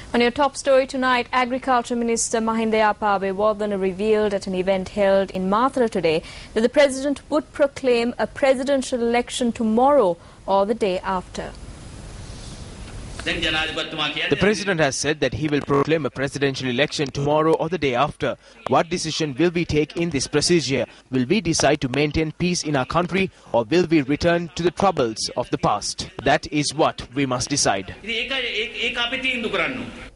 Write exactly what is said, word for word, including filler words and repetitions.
On your top story tonight, Agriculture Minister Mahinda Yapa revealed at an event held in Mathura today that the President would proclaim a presidential election tomorrow or the day after. The President has said that he will proclaim a presidential election tomorrow or the day after. What decision will we take in this procedure? Will we decide to maintain peace in our country, or will we return to the troubles of the past? That is what we must decide.